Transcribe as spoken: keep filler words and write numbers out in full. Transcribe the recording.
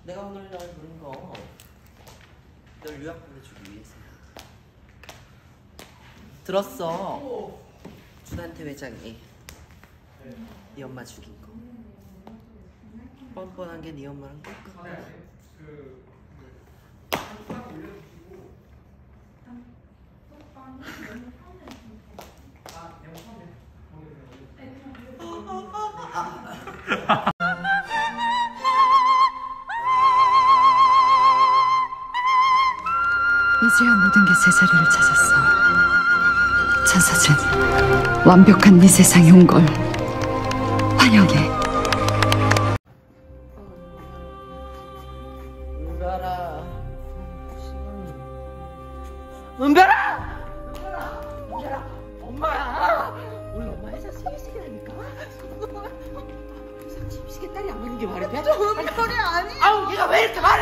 내가 오늘 날 부른 거 널 유학 보내주기 위해서야. 들었어. 준한테 회장이 네 엄마 죽인 거. 뻔뻔한 게 네 엄마랑 똑같아. 이제야 모든 게 제자리를 찾았어. 천사진, 완벽한 네 세상에 온 걸 환영해. 은별아, 은별아, 은별아, 은별아, 엄마야. 우리 엄마 회사 취직이라니까. 회사 취직에 딸이 안 맞는 게 말이 돼? 저 은별이 아니야. 아우, 얘가 왜 이렇게 말해?